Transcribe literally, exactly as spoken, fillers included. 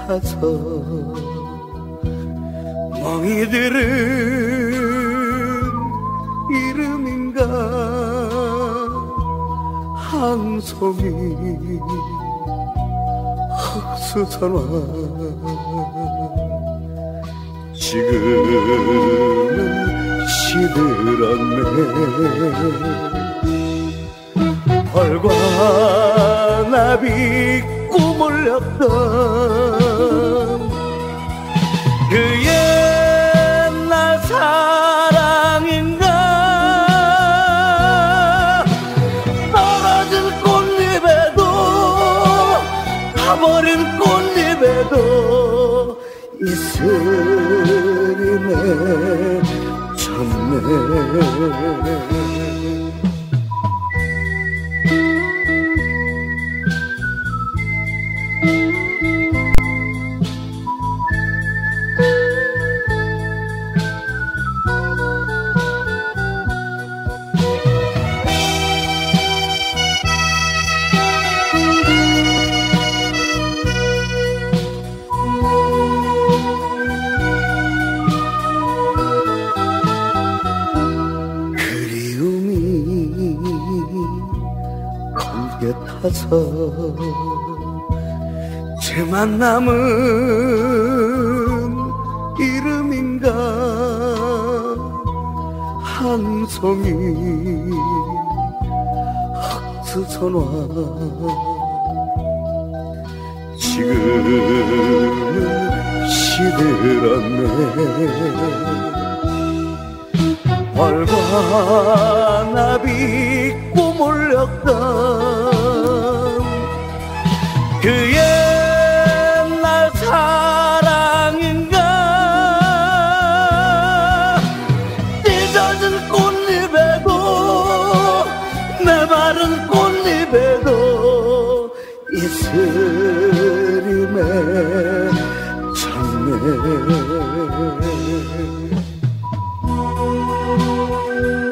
타서 멍이 들은 이름인가 한 송이 흙수선화 지금은 시들었네. 벌과 나비 꿈을 렸던 그 옛날 사랑인가 떨어진 꽃잎에도 타버린 꽃잎에도 이슬이 맺혔네. 타서 쟤만 남은 이름인가 한 송이 흙수선화 지금은 시들었네. 벌과 나비 꿈을 렸던 그 옛날 사랑인가 찢어진 꽃잎에도 메마른 꽃잎에도 이슬이 맺혔네.